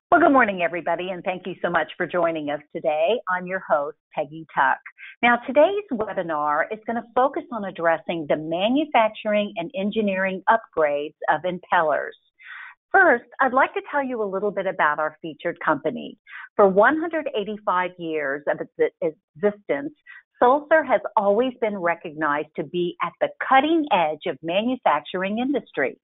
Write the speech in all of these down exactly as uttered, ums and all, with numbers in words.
Well, good morning, everybody, and thank you so much for joining us today. I'm your host, Peggy Tuck. Now, today's webinar is going to focus on addressing the manufacturing and engineering upgrades of impellers. First, I'd like to tell you a little bit about our featured company. For one hundred eighty-five years of its existence, Sulzer has always been recognized to be at the cutting edge of manufacturing industry.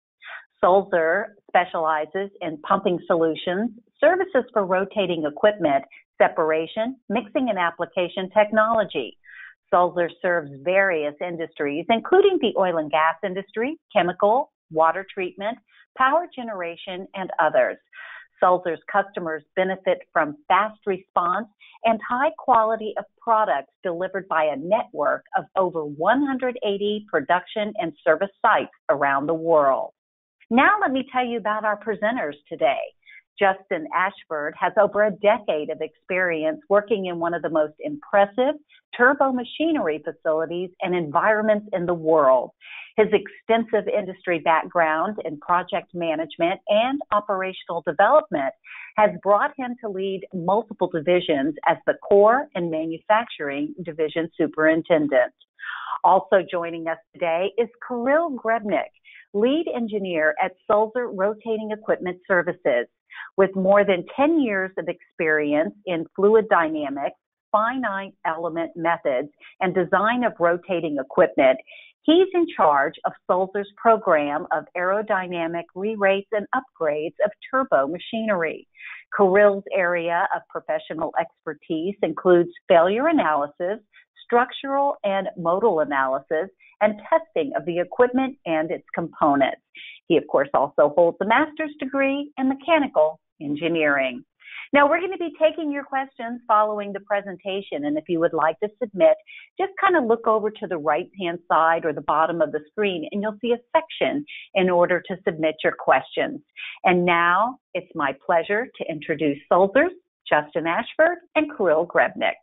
Sulzer specializes in pumping solutions, services for rotating equipment, separation, mixing, and application technology. Sulzer serves various industries, including the oil and gas industry, chemical, water treatment, power generation, and others. Sulzer's customers benefit from fast response and high quality of products delivered by a network of over one hundred eighty production and service sites around the world. Now let me tell you about our presenters today. Justin Ashford has over a decade of experience working in one of the most impressive turbo machinery facilities and environments in the world. His extensive industry background in project management and operational development has brought him to lead multiple divisions as the core and manufacturing division superintendent. Also joining us today is Kirill Grebnik, lead engineer at Sulzer Rotating Equipment Services. With more than ten years of experience in fluid dynamics, finite element methods, and design of rotating equipment, he's in charge of Sulzer's program of aerodynamic re-rates and upgrades of turbo machinery. Kirill's area of professional expertise includes failure analysis, structural and modal analysis, and testing of the equipment and its components. He, of course, also holds a master's degree in mechanical engineering. Now, we're going to be taking your questions following the presentation, and if you would like to submit, just kind of look over to the right-hand side or the bottom of the screen, and you'll see a section in order to submit your questions. And now, it's my pleasure to introduce Sulzer's Justin Ashford and Kirill Grebnik.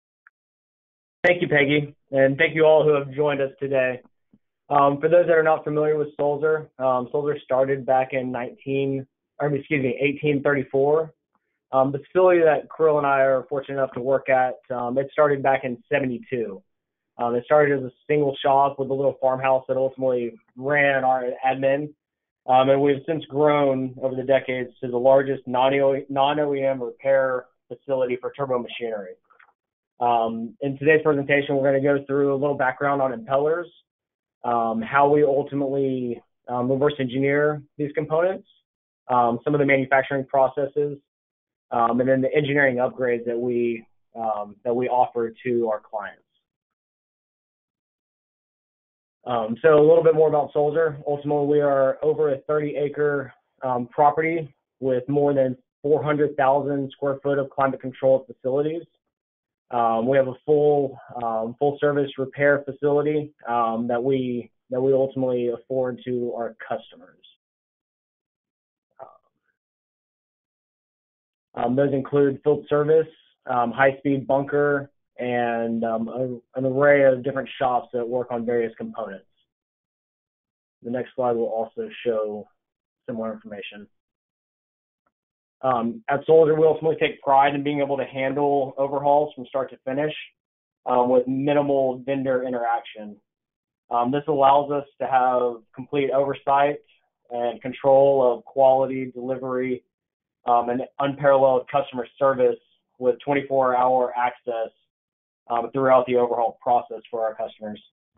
Thank you, Peggy, and thank you all who have joined us today. Um, for those that are not familiar with Sulzer, um, Sulzer started back in nineteen, or excuse me, eighteen thirty-four. Um, the facility that Kirill and I are fortunate enough to work at, um, it started back in seventy-two. Um, it started as a single shop with a little farmhouse that ultimately ran our admin, um, and we've since grown over the decades to the largest non-O E M repair facility for turbo machinery. Um, in today's presentation, we're going to go through a little background on impellers, um, how we ultimately um, reverse engineer these components, um, some of the manufacturing processes, um, and then the engineering upgrades that we um, that we offer to our clients. Um, so a little bit more about Sulzer. Ultimately, we are over a thirty acre um, property with more than four hundred thousand square foot of climate-controlled facilities. Um, we have a full um, full service repair facility um, that we that we ultimately afford to our customers. Um, those include field service, um, high-speed bunker, and um, a, an array of different shops that work on various components. The next slide will also show similar information. Um, at Sulzer, we ultimately take pride in being able to handle overhauls from start to finish um, with minimal vendor interaction. Um, this allows us to have complete oversight and control of quality, delivery, um, and unparalleled customer service with twenty-four hour access um, throughout the overhaul process for our customers.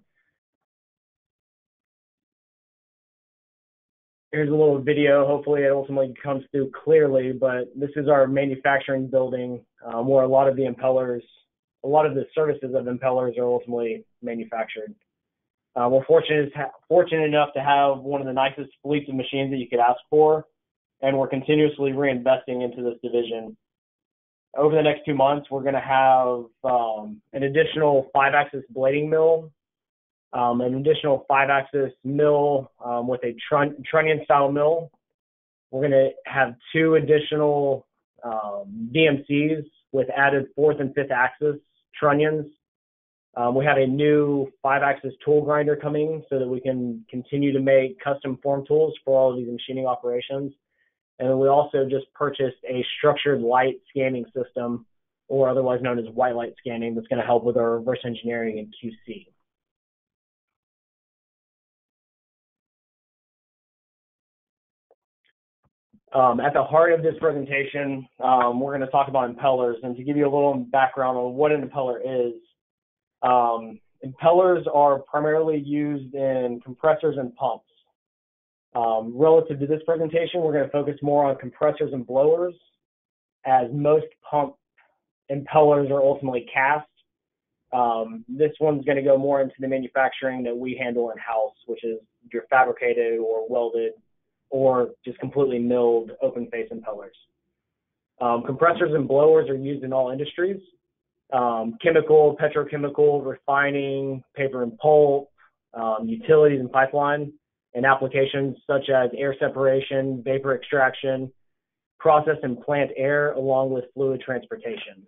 Here's a little video. Hopefully it ultimately comes through clearly, but this is our manufacturing building um, where a lot of the impellers, a lot of the services of impellers are ultimately manufactured. Uh, we're fortunate, fortunate enough to have one of the nicest fleets of machines that you could ask for, and we're continuously reinvesting into this division. Over the next two months, we're going to have um, an additional five-axis blading mill, Um, an additional five-axis mill um, with a trun trunnion-style mill. We're going to have two additional um, D M Cs with added fourth and fifth axis trunnions. Um, we have a new five-axis tool grinder coming so that we can continue to make custom form tools for all of these machining operations. And then we also just purchased a structured light scanning system, or otherwise known as white light scanning, that's going to help with our reverse engineering and Q C. Um, at the heart of this presentation, um, we're going to talk about impellers. And to give you a little background on what an impeller is, um, impellers are primarily used in compressors and pumps. Um, relative to this presentation, we're going to focus more on compressors and blowers, as most pump impellers are ultimately cast. Um, this one's going to go more into the manufacturing that we handle in-house, which is your fabricated or welded or just completely milled open face impellers. Um, compressors and blowers are used in all industries: um, chemical, petrochemical, refining, paper and pulp, um, utilities and pipeline, and applications such as air separation, vapor extraction, process and plant air, along with fluid transportation.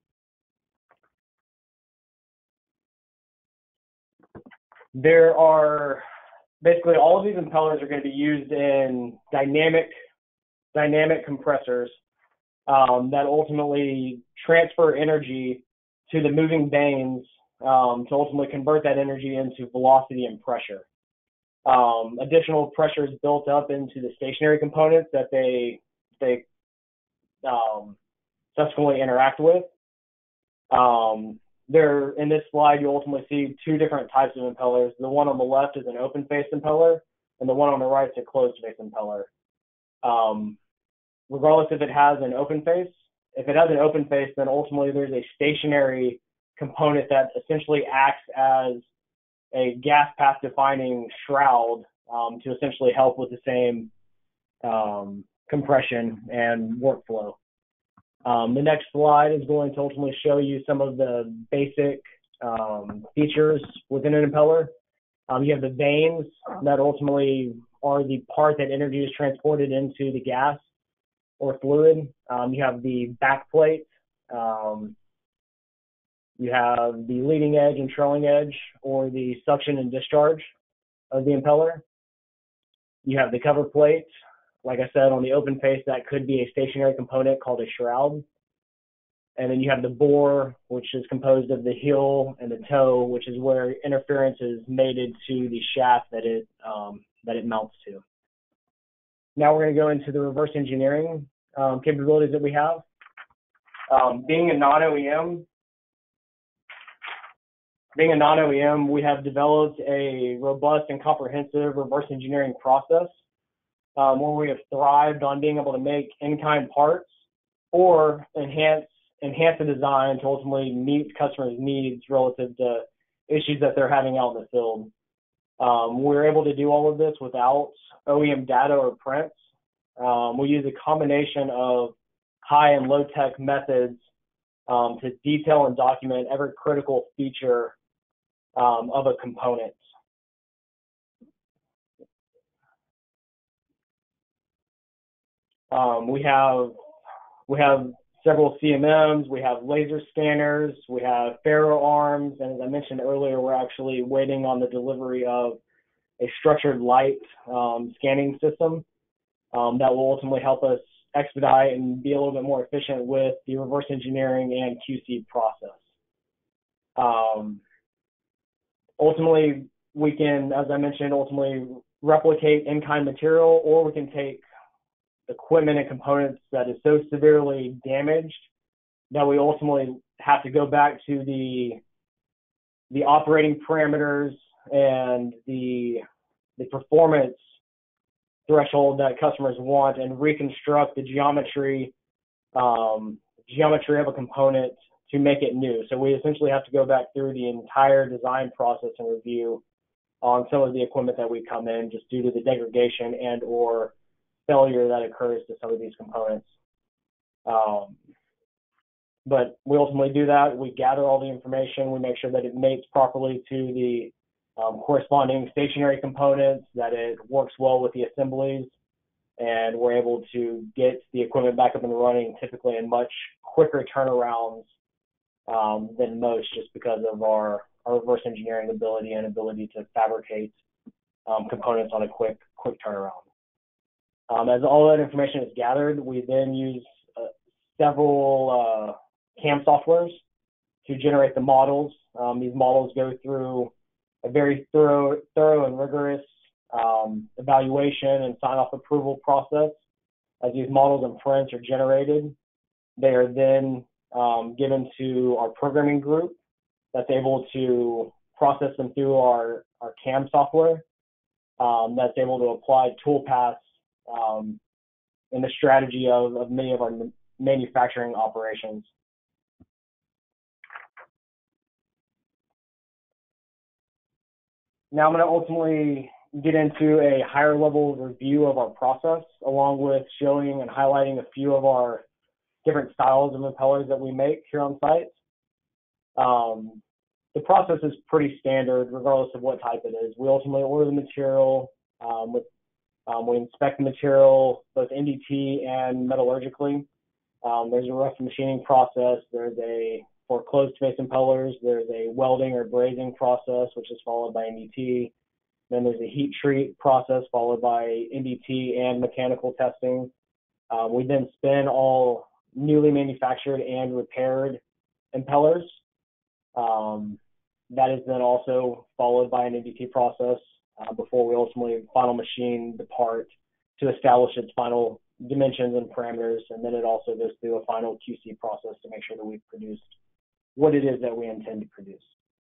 There are basically all of these impellers are going to be used in dynamic dynamic compressors um, that ultimately transfer energy to the moving vanes um, to ultimately convert that energy into velocity and pressure. Um, additional pressure is built up into the stationary components that they they um, subsequently interact with. Um, there, in this slide, you ultimately see two different types of impellers. The one on the left is an open-face impeller, and the one on the right is a closed-face impeller. Um, regardless if it has an open face, if it has an open face, then ultimately there's a stationary component that essentially acts as a gas path defining shroud um, to essentially help with the same um, compression and workflow. Um, the next slide is going to ultimately show you some of the basic um, features within an impeller. Um, you have the vanes that ultimately are the part that energy is transported into the gas or fluid. Um, you have the back plate. Um, you have the leading edge and trailing edge, or the suction and discharge of the impeller. You have the cover plate. Like I said, on the open face, that could be a stationary component called a shroud. And then you have the bore, which is composed of the heel and the toe, which is where interference is mated to the shaft that it um, that it mounts to. Now we're going to go into the reverse engineering um, capabilities that we have. Um, being a non-O E M, being a non-O E M, we have developed a robust and comprehensive reverse engineering process um, where we have thrived on being able to make in-kind parts or enhance enhance the design to ultimately meet customers' needs relative to issues that they're having out in the field. Um, we're able to do all of this without O E M data or prints. Um, we use a combination of high and low tech methods um, to detail and document every critical feature um, of a component. Um, we have we have several C M Ms, we have laser scanners, we have ferro arms, and as I mentioned earlier, we're actually waiting on the delivery of a structured light um, scanning system um, that will ultimately help us expedite and be a little bit more efficient with the reverse engineering and Q C process. Um, ultimately, we can, as I mentioned, ultimately replicate in-kind material, or we can take equipment and components that is so severely damaged that we ultimately have to go back to the the operating parameters and the the performance threshold that customers want and reconstruct the geometry um, geometry of a component to make it new. So we essentially have to go back through the entire design process and review on some of the equipment that we come in, just due to the degradation and or failure that occurs to some of these components. Um, but we ultimately do that. We gather all the information. We make sure that it mates properly to the um, corresponding stationary components, that it works well with the assemblies, and we're able to get the equipment back up and running typically in much quicker turnarounds um, than most, just because of our, our reverse engineering ability and ability to fabricate um, components on a quick quick turnaround. Um, as all that information is gathered, we then use uh, several uh, C A M softwares to generate the models. Um, these models go through a very thorough, thorough and rigorous um, evaluation and sign-off approval process. As these models and prints are generated, they are then um, given to our programming group that's able to process them through our, our C A M software um, that's able to apply toolpaths um, in the strategy of, of many of our manufacturing operations. Now I'm going to ultimately get into a higher level review of our process, along with showing and highlighting a few of our different styles of impellers that we make here on site. Um, the process is pretty standard regardless of what type it is. We ultimately order the material, um, with, um, we inspect the material both N D T and metallurgically. Um, there's a rough machining process. There's a, for closed space impellers, there's a welding or brazing process, which is followed by N D T. Then there's a heat treat process followed by N D T and mechanical testing. Um, we then spin all newly manufactured and repaired impellers. Um, that is then also followed by an N D T process uh, before we ultimately final machine the part to establish its final dimensions and parameters, and then it also goes through a final Q C process to make sure that we've produced what it is that we intend to produce.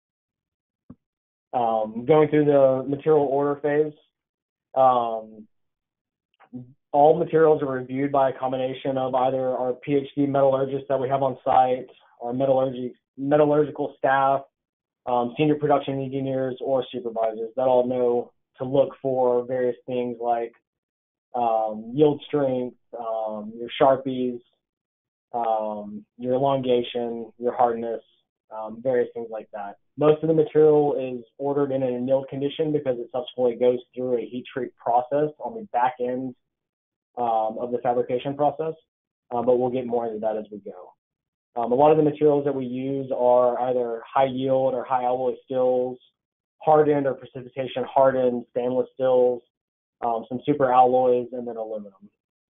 Um, going through the material order phase, um, all materials are reviewed by a combination of either our PhD metallurgists that we have on site, our metallurgy, metallurgical staff, um, senior production engineers, or supervisors that all know to look for various things like um, yield strength, um, your Sharpies, um, your elongation, your hardness, um, various things like that. Most of the material is ordered in an annealed condition because it subsequently goes through a heat treat process on the back end um, of the fabrication process, uh, but we'll get more into that as we go. Um, a lot of the materials that we use are either high yield or high alloy steels, hardened or precipitation hardened stainless steels, um, some super alloys, and then aluminum.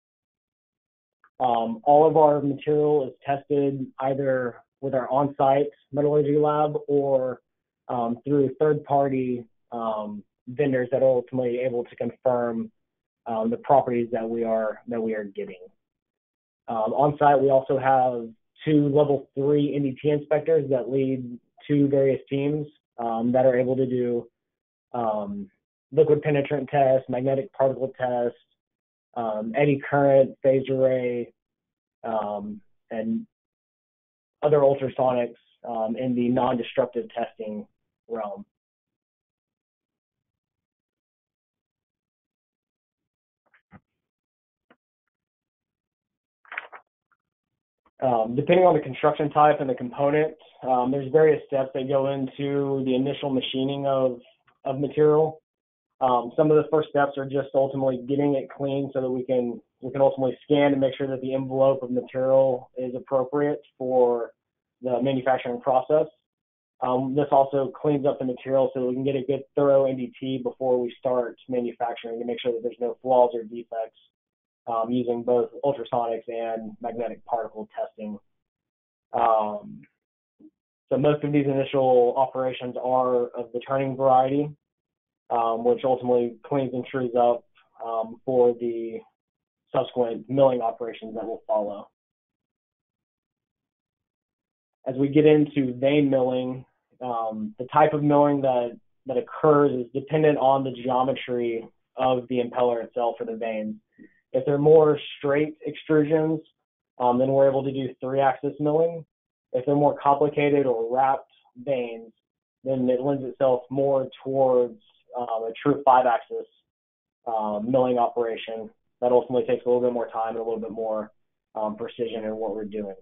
Um, all of our material is tested either with our on-site metallurgy lab or um, through third-party um, vendors that are ultimately able to confirm um, the properties that we are that we are getting. Um, on-site, we also have two level three N D T inspectors that lead two various teams um, that are able to do um, liquid penetrant tests, magnetic particle tests, um, eddy current, phase array, um, and other ultrasonics um, in the non-destructive testing realm. Um, depending on the construction type and the component, um, there's various steps that go into the initial machining of, of material. Um, some of the first steps are just ultimately getting it clean so that we can we can ultimately scan and make sure that the envelope of material is appropriate for the manufacturing process. Um, this also cleans up the material so that we can get a good thorough N D T before we start manufacturing to make sure that there's no flaws or defects um, using both ultrasonics and magnetic particle testing. Um, so most of these initial operations are of the turning variety, um, which ultimately cleans and trues up um, for the subsequent milling operations that will follow. As we get into vane milling, um, the type of milling that, that occurs is dependent on the geometry of the impeller itself or the vanes. If they're more straight extrusions, um, then we're able to do three-axis milling. If they're more complicated or wrapped vanes, then it lends itself more towards um, a true five-axis um, milling operation that ultimately takes a little bit more time and a little bit more um, precision in what we're doing.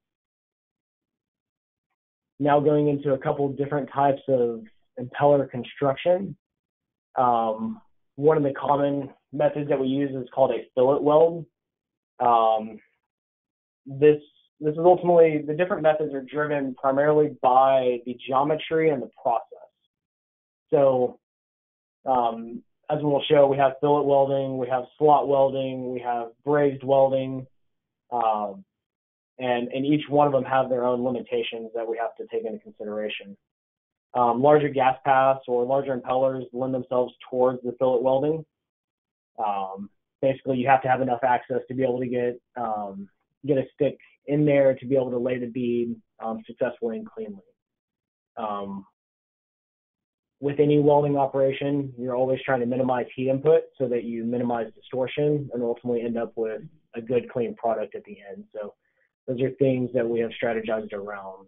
Now going into a couple different types of impeller construction. Um, one of the common methods that we use is called a fillet weld. Um, this, this is ultimately, the different methods are driven primarily by the geometry and the process. So um, as we'll show, we have fillet welding, we have slot welding, we have brazed welding, um, and, and each one of them have their own limitations that we have to take into consideration. Um, larger gas paths or larger impellers lend themselves towards the fillet welding. Um, basically, you have to have enough access to be able to get um, get a stick in there to be able to lay the bead um, successfully and cleanly. Um, with any welding operation, you're always trying to minimize heat input so that you minimize distortion and ultimately end up with a good, clean product at the end. So those are things that we have strategized around.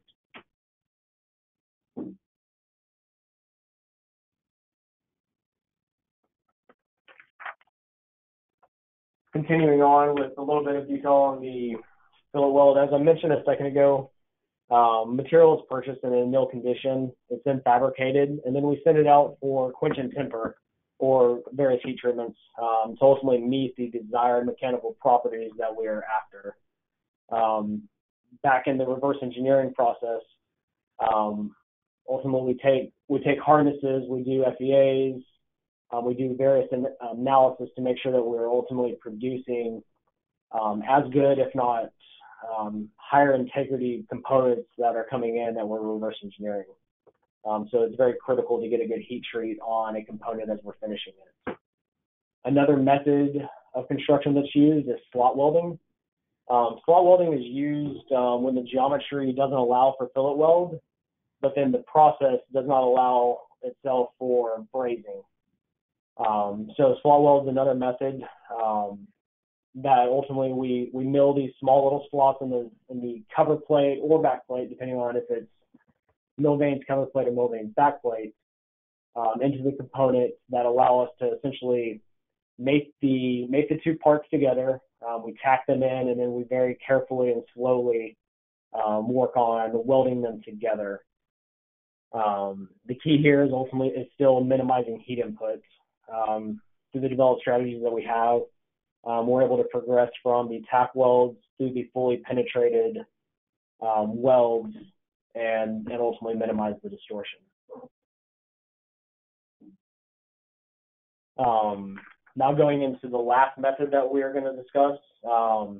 Continuing on with a little bit of detail on the fillet weld, as I mentioned a second ago, um, material is purchased in a mill condition. It's then fabricated, and then we send it out for quench and temper or various heat treatments um, to ultimately meet the desired mechanical properties that we are after. Um, back in the reverse engineering process, um, ultimately we take we take harnesses, we do F E As. Um, we do various an analysis to make sure that we're ultimately producing um, as good, if not um, higher integrity components that are coming in that we're reverse engineering. Um, so it's very critical to get a good heat treat on a component as we're finishing it. Another method of construction that's used is slot welding. Um, slot welding is used um, when the geometry doesn't allow for fillet weld, but then the process does not allow itself for brazing. Um, so slot weld is another method um, that ultimately we, we mill these small little slots in the in the cover plate or back plate, depending on if it's mill vanes cover plate or mill vanes back plate, um, into the component that allow us to essentially make the make the two parts together. Um, we tack them in, and then we very carefully and slowly um, work on welding them together. Um, the key here is ultimately is still minimizing heat inputs. Um, through the developed strategies that we have, um, we're able to progress from the tack welds through the fully penetrated um, welds and, and ultimately minimize the distortion. Um, now going into the last method that we are going to discuss, um,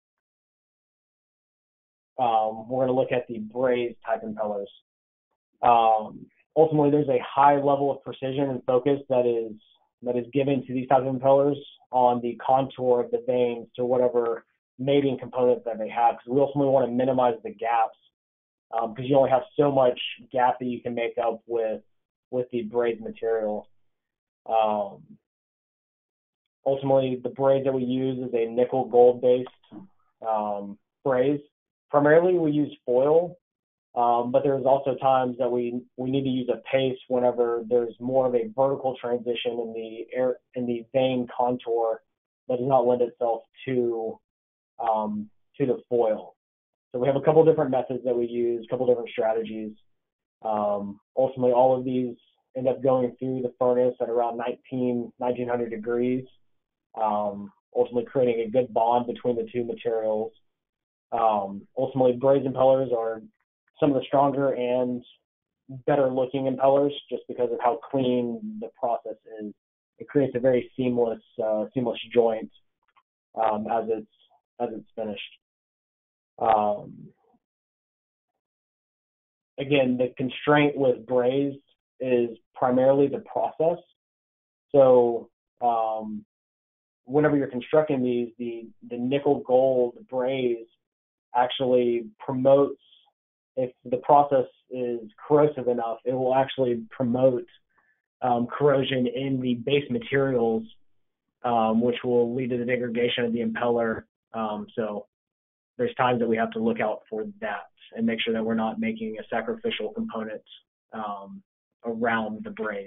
um, we're going to look at the brazed type impellers. Um, ultimately, there's a high level of precision and focus that is that is given to these types of impellers on the contour of the vanes to whatever mating components that they have, because we ultimately want to minimize the gaps, because um, you only have so much gap that you can make up with with the brazed material. Um, ultimately, the braze that we use is a nickel gold based um, braze. Primarily, we use foil. Um, but there's also times that we we need to use a paste whenever there's more of a vertical transition in the air in the vane contour that does not lend itself to um, to the foil. So we have a couple different methods that we use, a couple different strategies. Um, ultimately, all of these end up going through the furnace at around nineteen, nineteen hundred degrees, um, ultimately creating a good bond between the two materials. Um, ultimately, brazed impellers are some of the stronger and better looking impellers just because of how clean the process is. It creates a very seamless uh, seamless joint um, as it's as it's finished. Um, again, the constraint with brazed is primarily the process. So um, whenever you're constructing these, the the nickel gold braze actually promotes, if the process is corrosive enough, it will actually promote um, corrosion in the base materials, um, which will lead to the degradation of the impeller. Um, so there's times that we have to look out for that and make sure that we're not making a sacrificial component um, around the braze.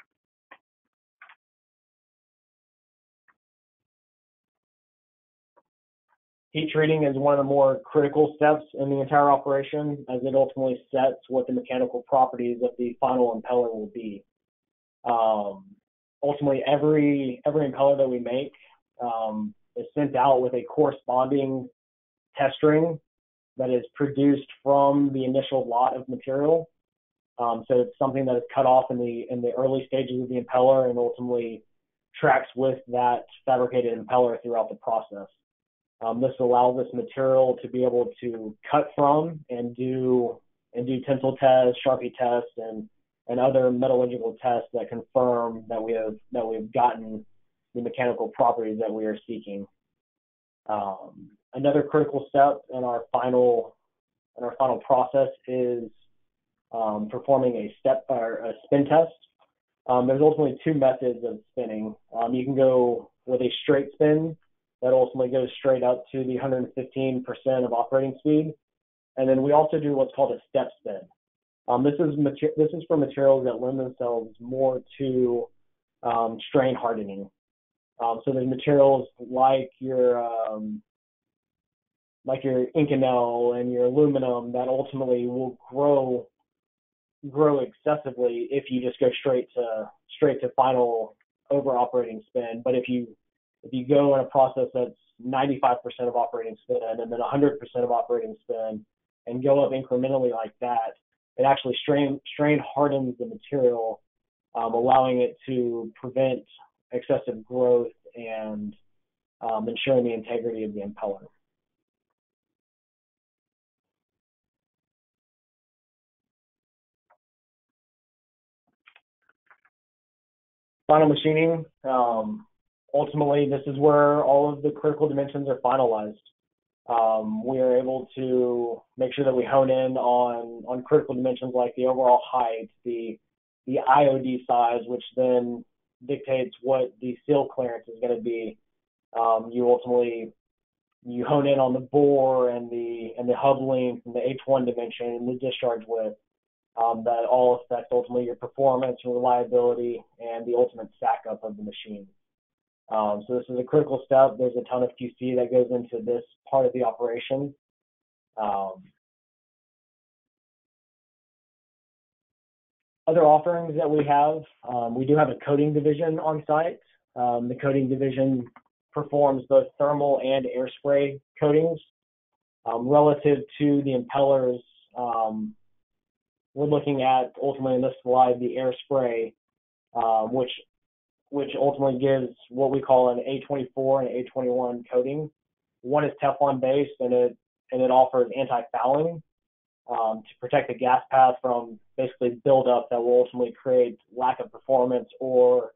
Heat treating is one of the more critical steps in the entire operation, as it ultimately sets what the mechanical properties of the final impeller will be. Um, ultimately, every every impeller that we make um, is sent out with a corresponding test ring that is produced from the initial lot of material. Um, so it's something that is cut off in the in the early stages of the impeller and ultimately tracks with that fabricated impeller throughout the process. Um, this allows this material to be able to cut from and do and do tensile tests, Sharpie tests, and and other metallurgical tests that confirm that we have that we've gotten the mechanical properties that we are seeking. Um, another critical step in our final in our final process is um, performing a step or a spin test. Um, there's ultimately two methods of spinning. Um, you can go with a straight spin that ultimately goes straight up to the one hundred fifteen percent of operating speed. And then we also do what's called a step spin. Um, this is mater- this is for materials that lend themselves more to um, strain hardening. Um, so there's materials like your um, like your Inconel and your aluminum that ultimately will grow grow excessively if you just go straight to straight to final over operating spin. But if you if you go in a process that's ninety-five percent of operating spin and then one hundred percent of operating spin and go up incrementally like that, it actually strain strain hardens the material, um, allowing it to prevent excessive growth and um, ensuring the integrity of the impeller. Final machining, um, ultimately this is where all of the critical dimensions are finalized. Um, we are able to make sure that we hone in on, on critical dimensions like the overall height, the, the I O D size, which then dictates what the seal clearance is going to be. Um, you ultimately, you hone in on the bore and the, and the hub length and the H one dimension and the discharge width. Um, that all affects ultimately your performance, your reliability, and the ultimate stack up of the machine. Um, so this is a critical step. There's a ton of Q C that goes into this part of the operation. Um, other offerings that we have, um, we do have a coating division on site. Um, the coating division performs both thermal and air spray coatings. Um, relative to the impellers, um, we're looking at ultimately in this slide the air spray, um, which which ultimately gives what we call an A twenty-four and A twenty-one coating. One is Teflon based and it and it offers anti-fouling um, to protect the gas path from basically buildup that will ultimately create lack of performance or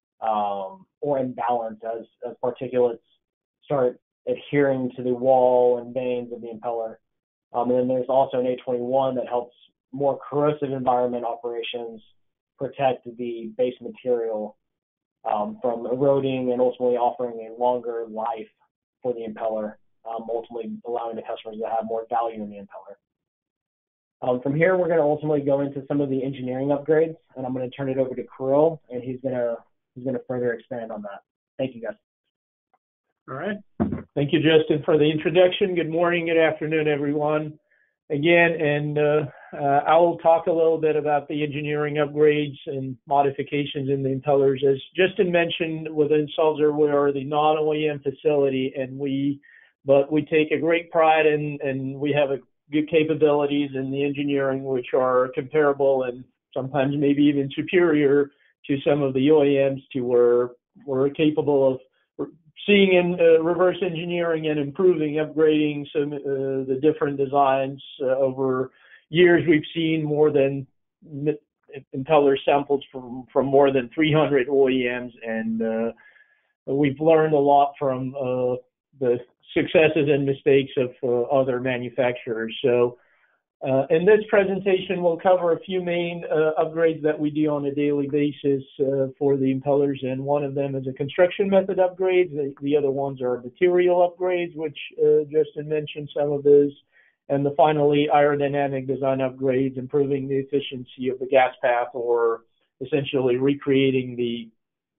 um, or imbalance as as particulates start adhering to the wall and vanes of the impeller. Um, and then there's also an A twenty-one that helps more corrosive environment operations protect the base material um, from eroding and ultimately offering a longer life for the impeller, um, ultimately allowing the customers to have more value in the impeller. Um, from here, we're going to ultimately go into some of the engineering upgrades, and I'm going to turn it over to Kirill, and he's going to he's going to further expand on that. Thank you, guys. All right. Thank you, Justin, for the introduction. Good morning, good afternoon, everyone. Again, and uh, uh, I will talk a little bit about the engineering upgrades and modifications in the impellers. As Justin mentioned, within Sulzer, we are the non-O E M facility, and we, but we take a great pride in, and we have a good capabilities in the engineering, which are comparable and sometimes maybe even superior to some of the O E Ms, to where we're capable of seeing in uh, reverse engineering and improving, upgrading some uh, the different designs uh, over years. We've seen more than impeller samples from from more than three hundred O E Ms, and uh, we've learned a lot from uh, the successes and mistakes of uh, other manufacturers. So uh, in this presentation, we'll cover a few main uh, upgrades that we do on a daily basis uh, for the impellers, and one of them is a construction method upgrades. The, the other ones are material upgrades, which uh, Justin mentioned some of those, and the finally aerodynamic design upgrades, improving the efficiency of the gas path, or essentially recreating the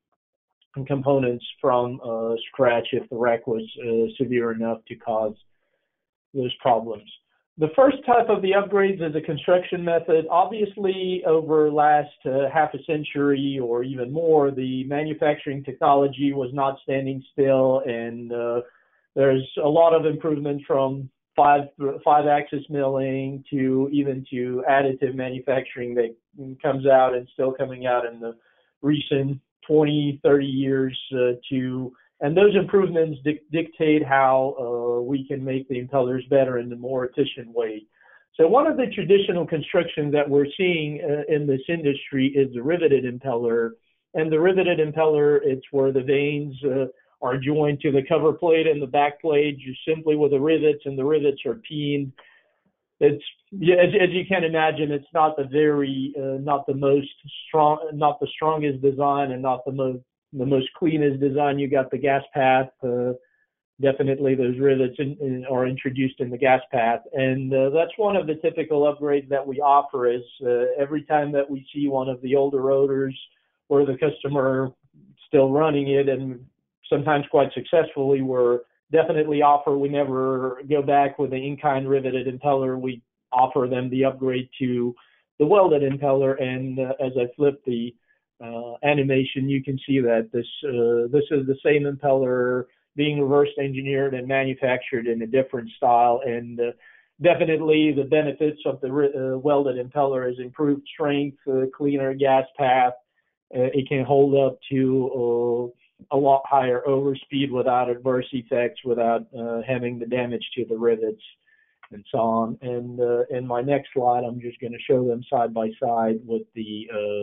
components from uh, scratch if the wreck was uh, severe enough to cause those problems. The first type of the upgrades is a construction method. Obviously, over last uh, half a century or even more, the manufacturing technology was not standing still, and uh, there's a lot of improvement from five five-axis milling to even to additive manufacturing that comes out and still coming out in the recent twenty, thirty years uh, to, and those improvements di- dictate how uh, we can make the impellers better in a more efficient way. So one of the traditional constructions that we're seeing uh, in this industry is the riveted impeller. And the riveted impeller, it's where the vanes uh, are joined to the cover plate and the back plate, just simply with the rivets, and the rivets are peened. It's, yeah, as, as you can imagine, it's not the very, uh, not the most strong, not the strongest design, and not the most, the most cleanest design. You got the gas path. Uh, definitely, those rivets in, in, are introduced in the gas path, and uh, that's one of the typical upgrades that we offer. Is uh, every time that we see one of the older rotors where the customer still running it, and sometimes quite successfully, we're definitely offer, we never go back with the in-kind riveted impeller. We offer them the upgrade to the welded impeller. And uh, as I flip the uh, animation, you can see that this uh, this is the same impeller being reverse engineered and manufactured in a different style. And uh, definitely the benefits of the uh, welded impeller is improved strength, uh, cleaner gas path. Uh, it can hold up to uh, a lot higher overspeed without adverse effects, without uh, having the damage to the rivets and so on. And uh, in my next slide, I'm just going to show them side by side with the uh,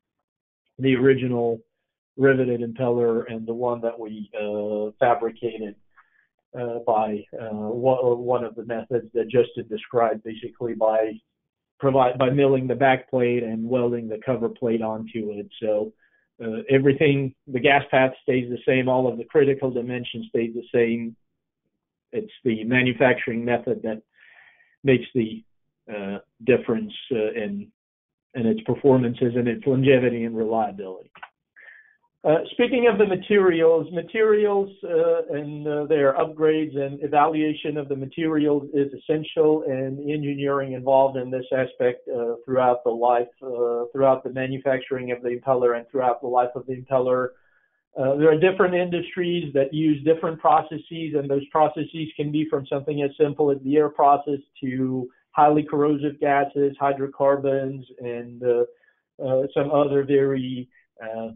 the original riveted impeller and the one that we uh, fabricated uh, by uh, one, one of the methods that Justin described, basically by provide by milling the back plate and welding the cover plate onto it. So Uh, everything, the gas path stays the same. All of the critical dimensions stays the same. It's the manufacturing method that makes the uh, difference uh, in, in its performances and its longevity and reliability. Uh, speaking of the materials, materials uh, and uh, their upgrades and evaluation of the materials is essential, and engineering involved in this aspect uh, throughout the life, uh, throughout the manufacturing of the impeller and throughout the life of the impeller. Uh, there are different industries that use different processes, and those processes can be from something as simple as the air process to highly corrosive gases, hydrocarbons, and uh, uh, some other very uh,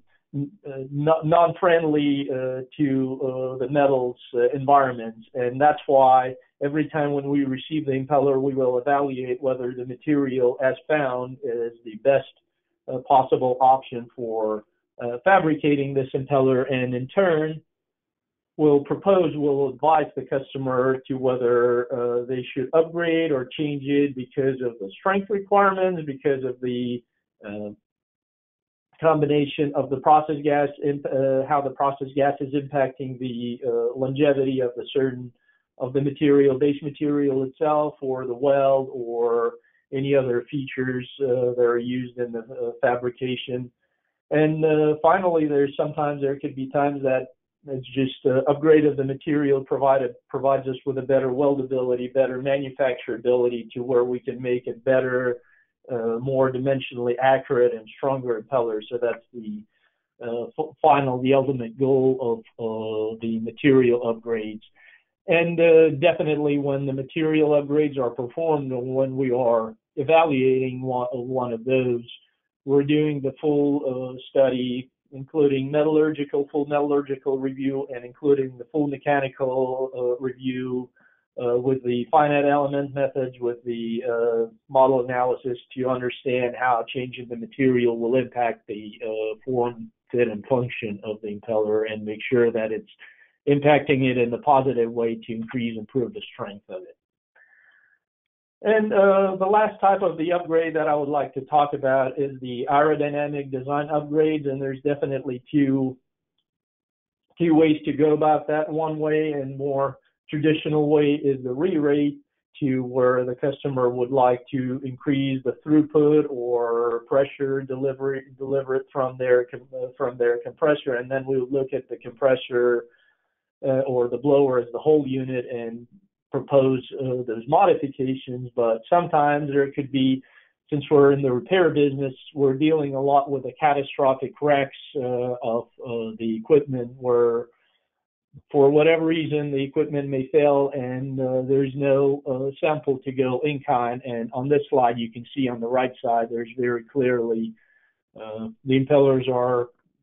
non-friendly uh, to uh, the metals uh, environments. And that's why every time when we receive the impeller, we will evaluate whether the material as found is the best uh, possible option for uh, fabricating this impeller, and in turn will propose, will advise the customer to whether uh, they should upgrade or change it because of the strength requirements, because of the uh, combination of the process gas, uh, how the process gas is impacting the uh, longevity of the certain of the material, base material itself, or the weld, or any other features uh, that are used in the uh, fabrication. And uh, finally, there's sometimes there could be times that it's just uh, upgrade of the material provided provides us with a better weldability, better manufacturability, to where we can make it better, Uh, more dimensionally accurate and stronger impellers. So that's the uh, f- final, the ultimate goal of uh, the material upgrades. And uh, definitely when the material upgrades are performed, or when we are evaluating one, one of those, we're doing the full uh, study, including metallurgical, full metallurgical review, and including the full mechanical uh, review, Uh, with the finite element methods, with the uh, model analysis, to understand how changing the material will impact the uh, form, fit, and function of the impeller, and make sure that it's impacting it in the positive way to increase, improve the strength of it. And uh, the last type of the upgrade that I would like to talk about is the aerodynamic design upgrades, and there's definitely two, two ways to go about that. One way, and more traditional way, is the re-rate, to where the customer would like to increase the throughput or pressure delivery deliver it from their from their compressor, and then we would look at the compressor uh, or the blower as the whole unit and propose uh, those modifications. But sometimes there could be, since we're in the repair business, we're dealing a lot with the catastrophic wrecks uh, of uh, the equipment, where for whatever reason, the equipment may fail, and uh, there's no uh, sample to go in kind. And on this slide, you can see on the right side, there's very clearly uh, the impellers are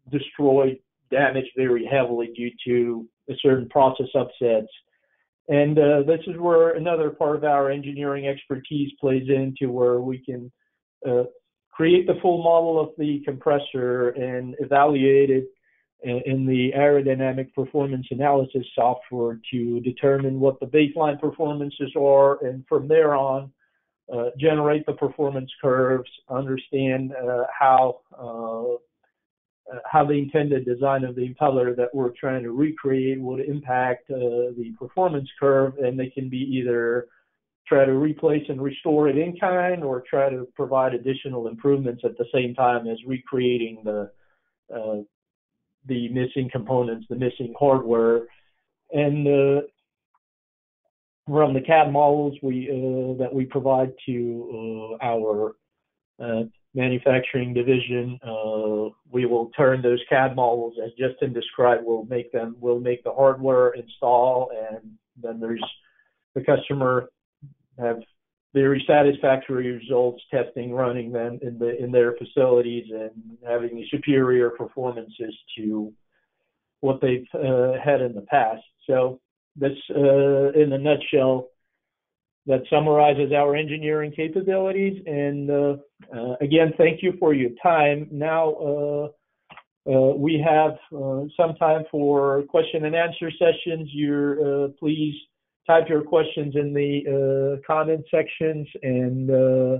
destroyed, damaged very heavily due to a certain process upsets. And uh, this is where another part of our engineering expertise plays into, where we can uh, create the full model of the compressor and evaluate it in the aerodynamic performance analysis software to determine what the baseline performances are, and from there on, uh, generate the performance curves, understand uh, how uh, how the intended design of the impeller that we're trying to recreate would impact uh, the performance curve, and they can be either try to replace and restore it in kind, or try to provide additional improvements at the same time as recreating the uh, the missing components, the missing hardware. And uh, from the C A D models we uh, that we provide to uh, our uh, manufacturing division, uh, we will turn those C A D models, as Justin described, we'll make them, we'll make the hardware install, and then there's the customer have very satisfactory results testing, running them in the in their facilities, and having superior performances to what they've uh, had in the past. So that's uh, in a nutshell. That summarizes our engineering capabilities. And uh, uh, again, thank you for your time. Now uh, uh, we have uh, some time for question and answer sessions. You're uh, please type your questions in the uh, comment sections, and uh,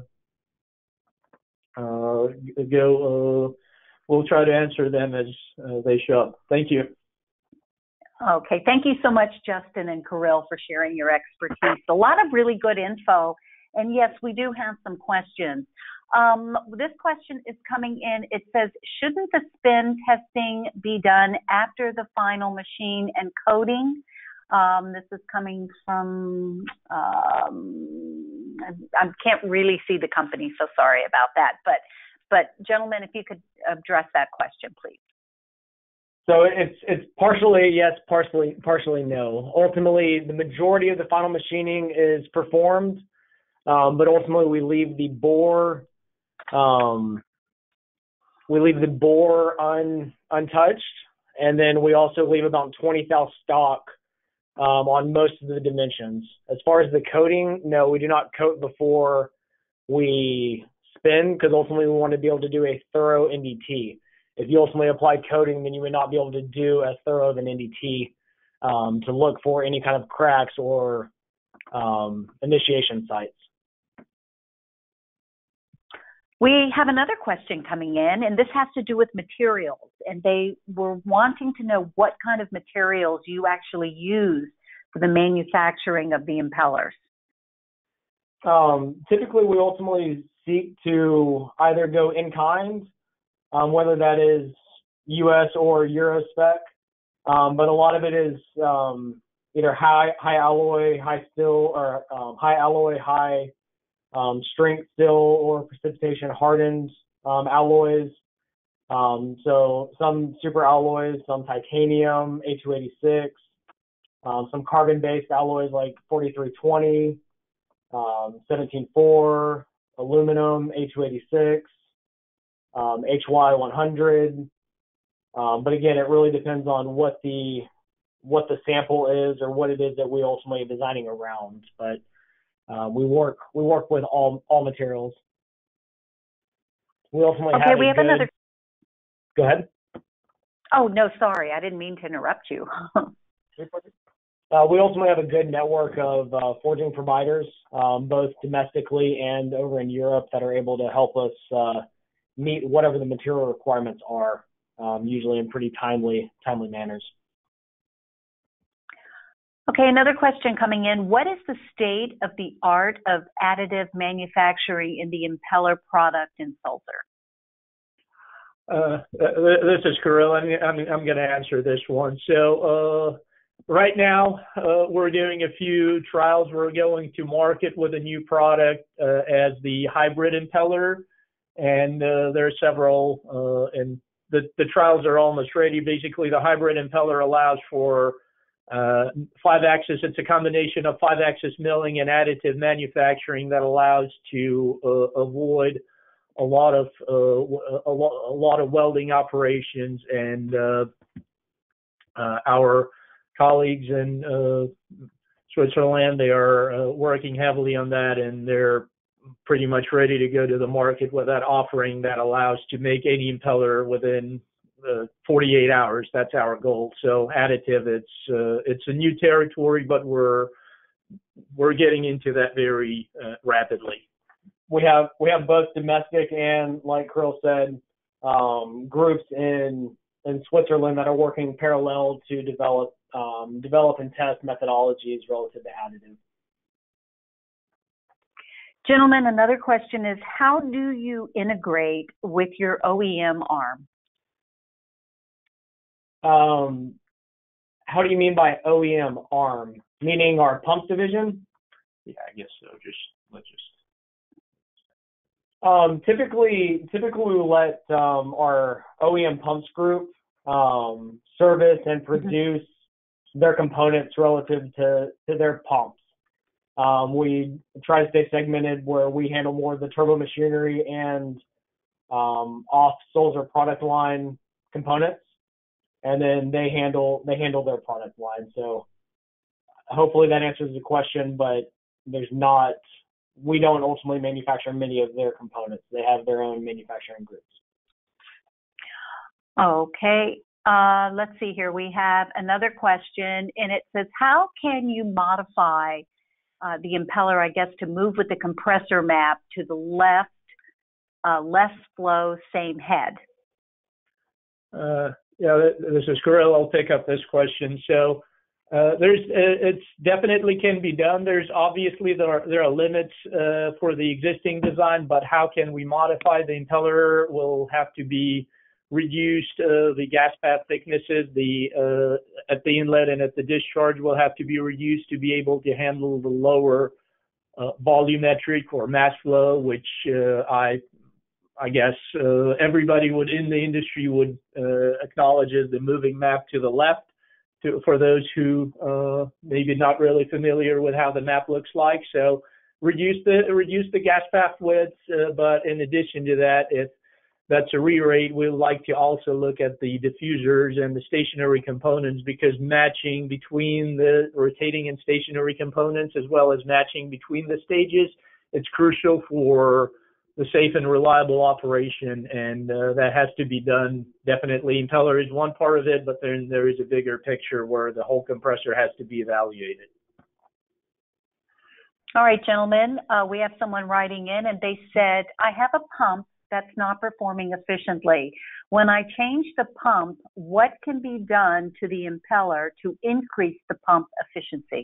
uh, go. Uh, we'll try to answer them as uh, they show up. Thank you. Okay, thank you so much, Justin and Kirill, for sharing your expertise. A lot of really good info. And yes, we do have some questions. Um, this question is coming in. It says, shouldn't the spin testing be done after the final machine and coating? Um, this is coming from, um, I, I can't really see the company, so sorry about that. But, but gentlemen, if you could address that question, please. So it's it's partially yes, partially partially no. Ultimately, the majority of the final machining is performed, um, but ultimately we leave the bore um, we leave the bore un, untouched, and then we also leave about twenty thou stock um, on most of the dimensions. As far as the coating, no, we do not coat before we spin, because ultimately we want to be able to do a thorough N D T. If you ultimately apply coating, then you would not be able to do as thorough of an N D T um, to look for any kind of cracks or um, initiation sites. We have another question coming in, and this has to do with materials. And they were wanting to know what kind of materials you actually use for the manufacturing of the impellers. Um, typically, we ultimately seek to either go in kind, Um, whether that is U S or Euro spec, um, but a lot of it is um, either high high alloy, high still, or um, high alloy, high um, strength still, or precipitation hardened um, alloys. Um, so some super alloys, some titanium, A two eighty-six, um, some carbon-based alloys like forty-three twenty, um, seventeen four, aluminum, A two eighty-six. Um, H Y one hundred, um, but again, it really depends on what the what the sample is, or what it is that we ultimately are designing around. But uh, we work we work with all all materials. We ultimately okay, have we have good, another. Go ahead. Oh no, sorry, I didn't mean to interrupt you. uh, we ultimately have a good network of uh, forging providers, um, both domestically and over in Europe, that are able to help us Uh, meet whatever the material requirements are, um, usually in pretty timely, timely manners. Okay, another question coming in. What is the state of the art of additive manufacturing in the impeller product in Sulzer? Uh, this is Kirill. I'm, I'm, I'm going to answer this one. So uh, right now, uh, we're doing a few trials. We're going to market with a new product uh, as the hybrid impeller. And uh, there are several, uh, and the, the trials are almost ready. Basically, the hybrid impeller allows for uh, five-axis. It's a combination of five-axis milling and additive manufacturing that allows to uh, avoid a lot of uh, a, lo- a lot of welding operations, and uh, uh, our colleagues in uh, Switzerland, they are uh, working heavily on that, and they're pretty much ready to go to the market with that offering that allows to make any impeller within uh, forty-eight hours. That's our goal. So additive, it's uh, it's a new territory, but we're we're getting into that very uh, rapidly. We have we have both domestic and, like Krill said, um, groups in in Switzerland that are working parallel to develop um, develop and test methodologies relative to additive. Gentlemen, another question is, how do you integrate with your O E M arm? Um, how do you mean by O E M arm? Meaning our pump division? Yeah, I guess so. Just let's just. Um, typically, typically we let um, our O E M pumps group um, service and produce their components relative to, to their pumps. Um, we try to stay segmented where we handle more of the turbo machinery and um, off Sulzer product line components, and then they handle they handle their product line. So hopefully that answers the question, but there's not. We don't ultimately manufacture many of their components. They have their own manufacturing groups. Okay. Uh, let's see here. We have another question, and it says, how can you modify uh, the impeller, I guess, to move with the compressor map to the left, uh, less flow, same head? Uh, yeah, this is Krill. I'll pick up this question. So uh, there's, uh, it's definitely can be done. There's obviously there are, there are limits uh, for the existing design, but how can we modify the impeller? Will have to be reduced. Uh, the gas path thicknesses, the uh, at the inlet and at the discharge will have to be reduced to be able to handle the lower uh, volumetric or mass flow, which uh, I I guess uh, everybody would in the industry would uh, acknowledge as the moving map to the left. To, for those who uh, maybe not really familiar with how the map looks like, so reduce the reduce the gas path widths. Uh, but in addition to that, if that's a re-rate, we'd like to also look at the diffusers and the stationary components, because matching between the rotating and stationary components, as well as matching between the stages, it's crucial for the safe and reliable operation, and uh, that has to be done. Definitely, impeller is one part of it, but then there is a bigger picture where the whole compressor has to be evaluated. All right, gentlemen, uh, we have someone writing in, and they said, I have a pump that's not performing efficiently. When I change the pump, what can be done to the impeller to increase the pump efficiency?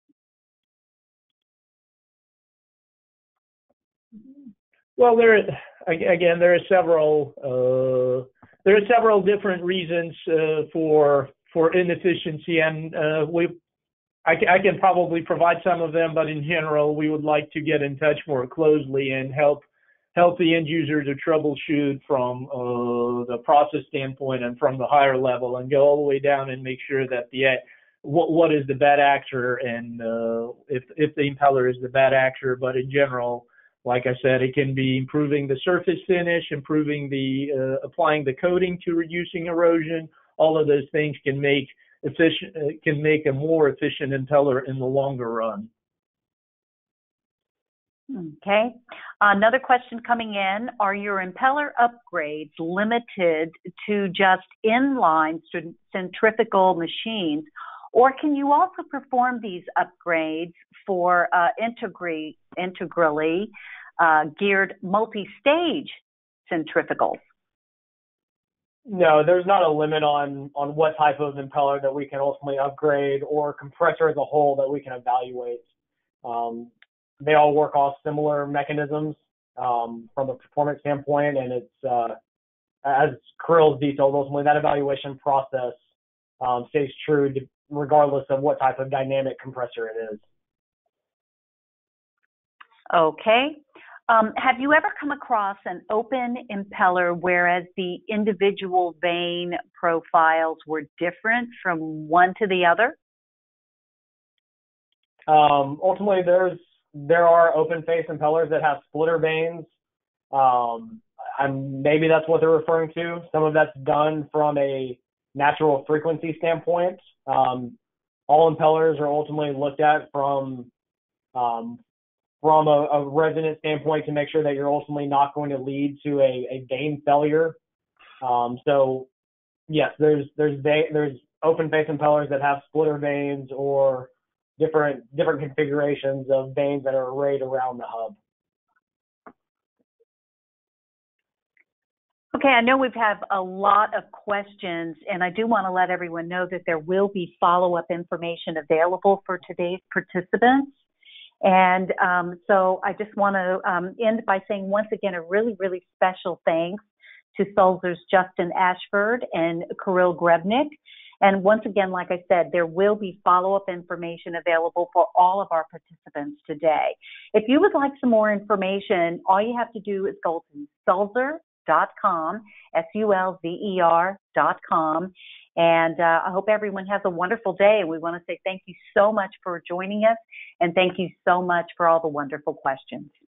Well, there again, there are several uh, there are several different reasons uh, for for inefficiency, and uh, we I, I can probably provide some of them, but in general, we would like to get in touch more closely and help help the end user to troubleshoot from uh, the process standpoint and from the higher level, and go all the way down and make sure that the what what is the bad actor, and uh, if if the impeller is the bad actor, but in general. Like I said, it can be improving the surface finish, improving the uh, applying the coating to reducing erosion. All of those things can make efficient uh, can make a more efficient impeller in the longer run. Okay. Another question coming in: are your impeller upgrades limited to just inline centrifugal machines, or can you also perform these upgrades for uh, integrally, integrally uh, geared multi-stage centrifugals? No, there's not a limit on, on what type of impeller that we can ultimately upgrade, or compressor as a whole that we can evaluate. Um, they all work off similar mechanisms um, from a performance standpoint, and it's, uh, as Krill's detailed, ultimately that evaluation process um, stays true to, regardless of what type of dynamic compressor it is. Okay. Um, have you ever come across an open impeller whereas the individual vane profiles were different from one to the other? Um, ultimately, there's there are open face impellers that have splitter vanes Um, and maybe that's what they're referring to. Some of that's done from a natural frequency standpoint. Um, all impellers are ultimately looked at from um, from a, a resonance standpoint to make sure that you're ultimately not going to lead to a, a vane failure. Um, so yes, there's there's there's open face impellers that have splitter vanes or different different configurations of vanes that are arrayed around the hub. Okay, I know we've have a lot of questions, and I do want to let everyone know that there will be follow-up information available for today's participants. And um, so I just want to um, end by saying once again a really, really special thanks to Sulzer's Justin Ashford and Kirill Grebnik. And once again, like I said, there will be follow-up information available for all of our participants today. If you would like some more information, all you have to do is go to sulzer dot com, S U L Z E R dot com. And uh, I hope everyone has a wonderful day. And we want to say thank you so much for joining us, and thank you so much for all the wonderful questions.